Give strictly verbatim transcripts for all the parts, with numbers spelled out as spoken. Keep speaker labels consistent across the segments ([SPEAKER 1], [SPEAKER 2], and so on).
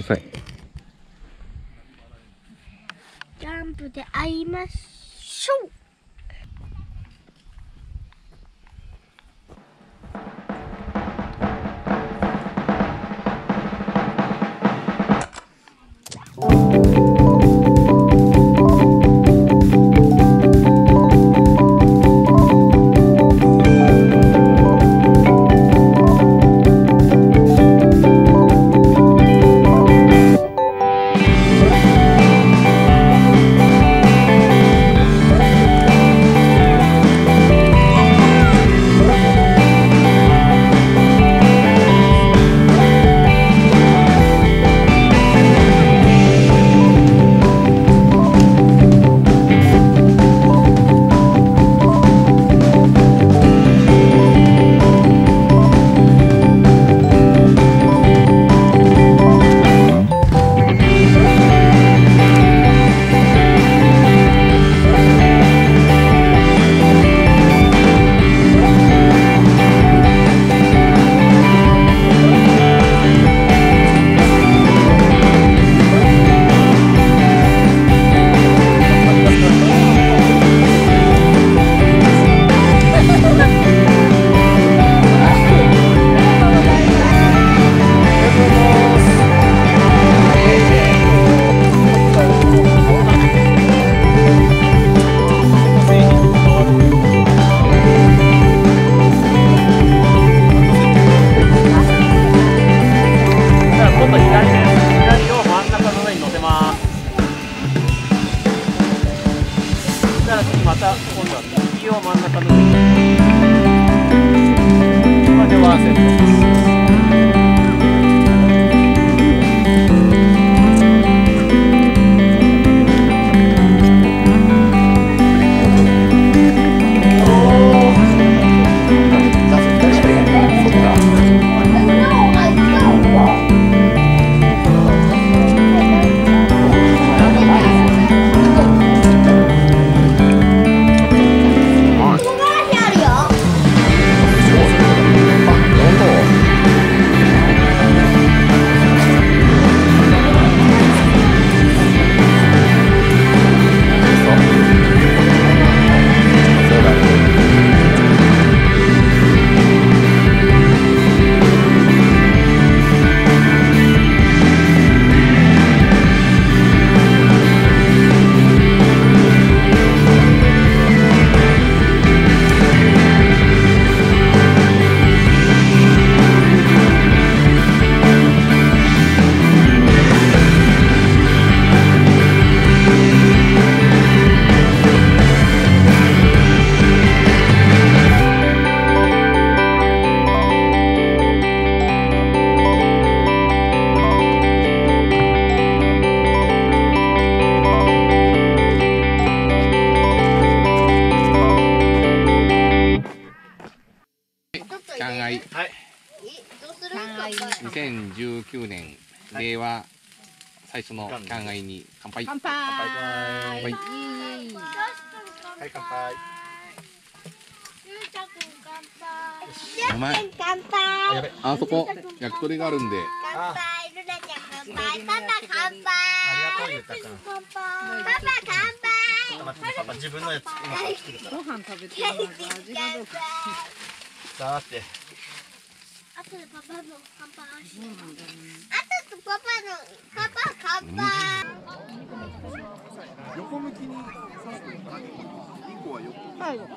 [SPEAKER 1] さい。
[SPEAKER 2] ジャンプで会いましょう。
[SPEAKER 3] また今度は右を真ん中の上に。これでワンセットです。
[SPEAKER 1] にせんじゅうきゅうねん令和最初のキャンアイに乾杯。
[SPEAKER 4] 乾杯。
[SPEAKER 1] はい。
[SPEAKER 2] はい、乾杯。ゆうちゃくん乾杯。
[SPEAKER 1] お前。
[SPEAKER 2] 乾杯。
[SPEAKER 1] あそこ焼き鳥があるんで。
[SPEAKER 2] 乾杯。ルナちゃん乾杯。パパ乾杯。
[SPEAKER 3] ありがとうゆうたくん。
[SPEAKER 2] 乾杯。パパ乾杯。
[SPEAKER 3] 待ってパパ自分のやつ今から作るから。
[SPEAKER 4] ご飯食べてるのが味がどうか。
[SPEAKER 3] さーて。
[SPEAKER 2] あとでパパの乾杯。あとでパパのパパ乾杯。
[SPEAKER 5] 横向きに刺すのかな。一個は横。
[SPEAKER 4] 最後。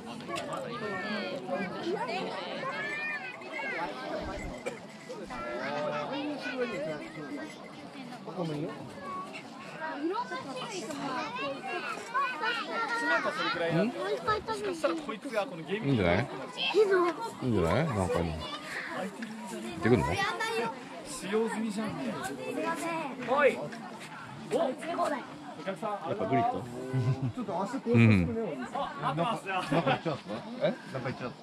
[SPEAKER 3] なんかそれくらいや。もしかしたらこいつがこのゲーム。
[SPEAKER 1] いいんじゃない？いいんじゃない？なんかに。出てくるの？
[SPEAKER 3] 使用済みじゃん。おい。お。お客さん。
[SPEAKER 1] やっぱグリッド。
[SPEAKER 5] ちょっと足こう
[SPEAKER 1] うん。
[SPEAKER 5] なんか行っちゃった。え？なんか行っちゃった。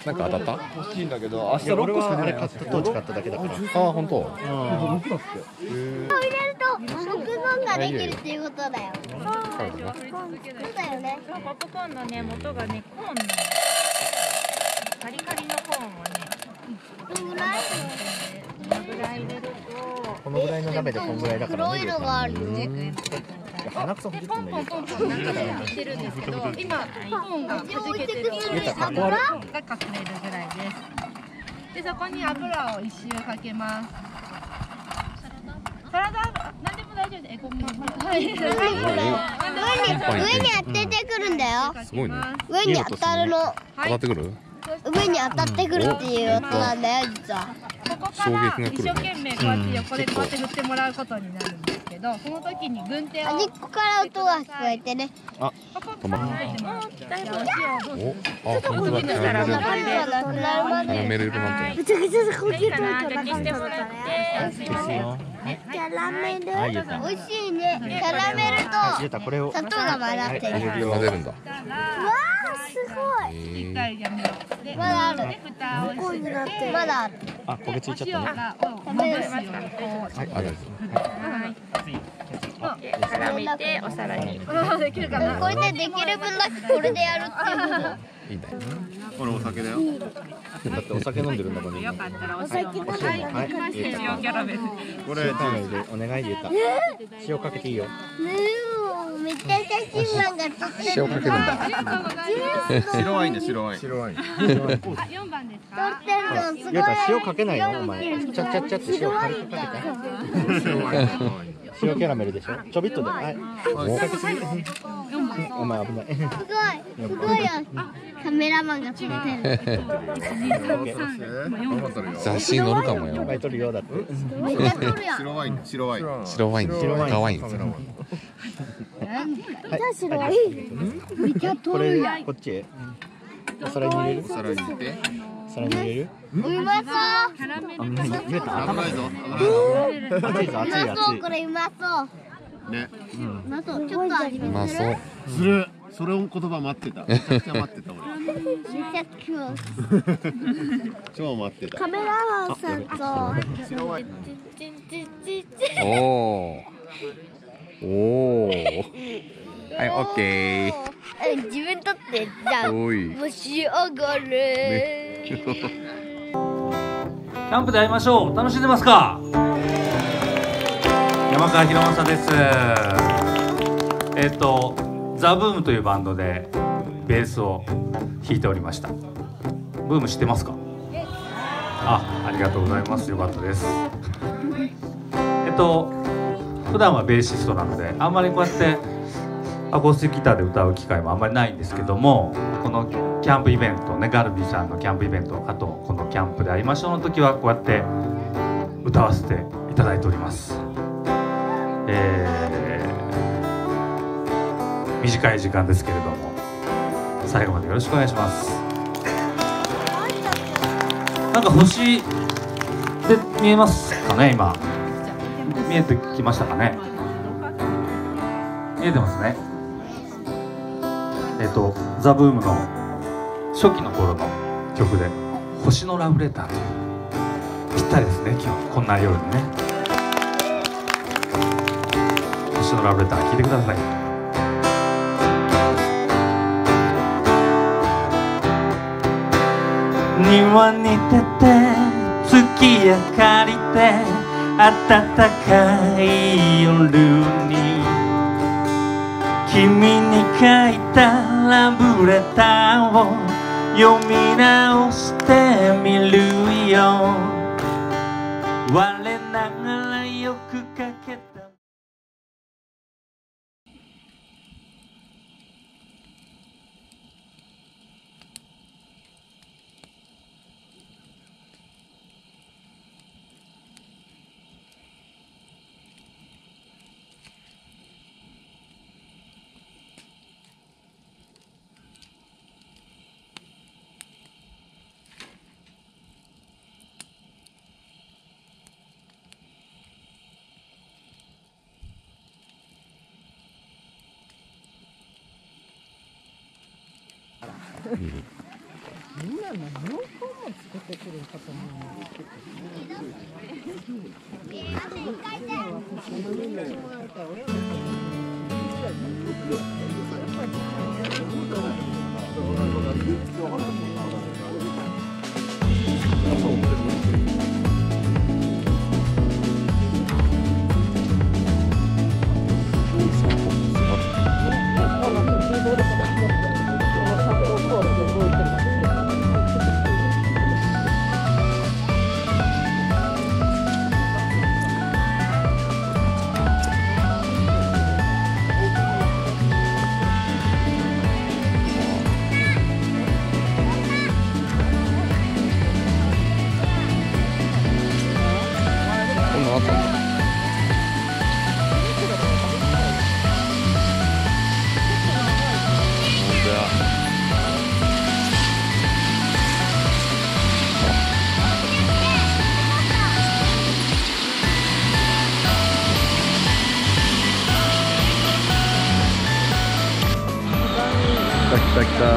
[SPEAKER 1] なんか当たった？
[SPEAKER 5] 欲しいんだけど、明日ロックしかね。
[SPEAKER 3] 当時買っただけだから。
[SPEAKER 1] ああ本当。
[SPEAKER 5] 僕だって。
[SPEAKER 2] 入れるとポップコーンができるっていうことだよ。そうだよね。
[SPEAKER 4] ポップコーンのね元がねコーンのカリカリのコーンをね。
[SPEAKER 2] どのぐらい？
[SPEAKER 4] このぐらい入れると。
[SPEAKER 5] このぐらいの鍋でこのぐらいだから
[SPEAKER 2] 黒いのがあるよ。
[SPEAKER 5] 鼻くそほじってんだよ。
[SPEAKER 4] ポンポンなんかで来てるんですけど、今ポンが弾けてるので
[SPEAKER 5] たかっこ悪い
[SPEAKER 4] が隠れるぐらいです。でそこに油を一周かけます。サラダ何でも大丈夫です。えごめん。はい。
[SPEAKER 2] 上に当ててくるんだよ。
[SPEAKER 1] すごいね。
[SPEAKER 2] 上に当たるの。
[SPEAKER 1] 当たってくる？
[SPEAKER 2] 上に当たってくるっていう音なんだよ実は。
[SPEAKER 4] ここから一生懸命こうやって横でこうやって振ってもらうことになるんですけど、その時に軍手を
[SPEAKER 2] 端っこから音が聞こえてね。
[SPEAKER 1] あ、止まる。お、あ、本当だ。キャラメル。キャラメル色なんて。
[SPEAKER 2] ぐちゃぐちゃでこういうと
[SPEAKER 4] 消してもらってすいません。
[SPEAKER 2] キャラメル。
[SPEAKER 5] はい、言った。
[SPEAKER 2] 美味しいね。キャラメル
[SPEAKER 5] 言った、これを。
[SPEAKER 2] と砂糖が混ざってる。
[SPEAKER 1] 混ぜるんだ。
[SPEAKER 2] わあすごい。
[SPEAKER 4] 一回やめよう。で、
[SPEAKER 2] まだある。
[SPEAKER 4] で蓋をして
[SPEAKER 2] まだある。
[SPEAKER 5] あ、焦げついちゃったね。
[SPEAKER 4] お塩をまぶすようにこう。
[SPEAKER 5] はい、
[SPEAKER 1] あ、大丈
[SPEAKER 4] はい。絡めてお皿に。できるかな。
[SPEAKER 2] これでできる分だけこれでやるっていうの。
[SPEAKER 1] 夫。いいんだよ。
[SPEAKER 5] これお酒だよ。だってお酒飲んでるんだもんね。
[SPEAKER 4] よかったらお塩。はい。できましたよ。塩キャラメル。
[SPEAKER 5] これ、タイムでお願いで言った。塩かけていいよ。
[SPEAKER 2] ねえ、めっちゃ写真マンが撮ってる。
[SPEAKER 1] 塩かけるんだ。
[SPEAKER 5] 白ワインで白ワイン。白ワイン。
[SPEAKER 4] あ、四番です
[SPEAKER 2] 撮
[SPEAKER 4] か。
[SPEAKER 2] ってるのすごい。
[SPEAKER 5] ゆうた塩かけないのお前。ちゃっちゃっちゃって塩軽くかけて。塩キャラメルでしょ。ちょびっとで。はい。かけすぎ。お前危ない。
[SPEAKER 2] すごい、すごいよ。カメラマンが撮ってる。
[SPEAKER 1] 雑誌に載るかもよ。
[SPEAKER 5] いっぱい撮るよだって。
[SPEAKER 2] めっちゃ撮るやん。
[SPEAKER 5] 白ワイン、白ワイン。
[SPEAKER 1] 白ワイン、
[SPEAKER 5] 白ワイン
[SPEAKER 1] 赤ワイン。
[SPEAKER 2] 白ワイン。めっちゃ撮
[SPEAKER 5] これ
[SPEAKER 2] るやん。
[SPEAKER 5] こっちへ。お皿に入れる？
[SPEAKER 6] お皿に入れて。
[SPEAKER 5] 皿に入れる？
[SPEAKER 2] うまそう。
[SPEAKER 5] あ、みんな言うた。
[SPEAKER 6] 危ないぞ。危ないぞ。
[SPEAKER 5] 熱いぞ、熱い
[SPEAKER 2] うまそう、
[SPEAKER 5] 熱
[SPEAKER 2] これうまそう。
[SPEAKER 6] ね。
[SPEAKER 2] うまそう、ちょっと味
[SPEAKER 1] うまそう。
[SPEAKER 6] する。それを言葉待ってた。めちゃくちゃ待ってた俺。
[SPEAKER 2] めちゃくちゃ。
[SPEAKER 6] 超待ってた。
[SPEAKER 2] カメラマンさんと。
[SPEAKER 1] おお。おお。はい、オッケー。
[SPEAKER 2] 自分撮ってじゃあ
[SPEAKER 1] おい。
[SPEAKER 2] 蒸し上がる。
[SPEAKER 1] ね。
[SPEAKER 3] キャンプで会いましょう。楽しんでますか？山川博正です。えっとザ・ブームというバンドでベースを弾いておりました。ブーム知ってますか？あ、ありがとうございます。よかったです。えっと普段はベーシストなのであんまりこうやってアコースティックギターで歌う機会もあんまりないんですけども、このキャンプイベントね、ガルビーさんのキャンプイベント、あとこのキャンプで会いましょうの時はこうやって歌わせていただいております。えー、短い時間ですけれども最後までよろしくお願いします。なんか星で見えますかね？今見えてきましたかね？見えてますね。えっとザ・ブームの初期の頃の曲で「星のラブレター」というぴったりですね。今日こんな夜にね星のラブレター聴いてください。庭に出て月明かりで暖かい夜に君に書いたラブレターを読み直してみるよ。我ながらよく書けた。
[SPEAKER 1] なったんだ。本当や。来た来た来た。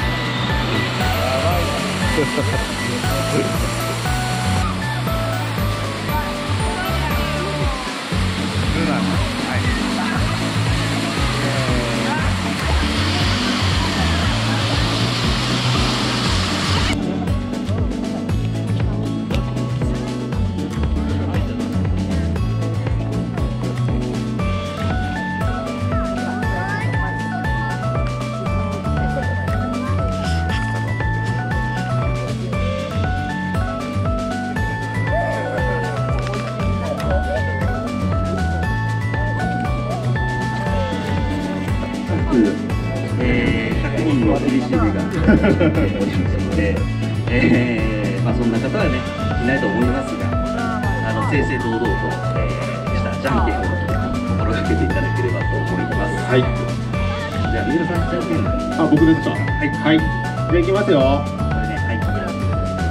[SPEAKER 7] えー、ひゃくにんのフリーシールがおりますので、えーまあ、そんな方はねいないと思いますが、あの正々堂々と、えー、したじゃんけんを心がけていただければと思います。
[SPEAKER 5] はい。
[SPEAKER 7] じゃあ三浦さんじゃんけん。
[SPEAKER 5] あ、僕ですか。はい。はい。じゃあいきますよ。
[SPEAKER 7] これね、はい。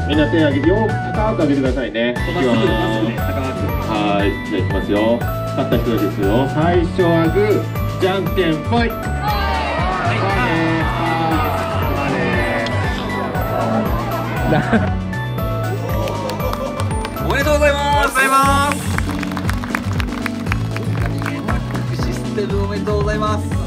[SPEAKER 5] みんな手挙げてよく高く上げてくださいね。
[SPEAKER 7] まっすぐまっすぐね、高く。
[SPEAKER 5] はい。じゃあいきますよ。勝った人ですよ。最初はグー、じゃんけんぽい。
[SPEAKER 1] おめでとうございます。おめでとうございます。システムおめでとうございます。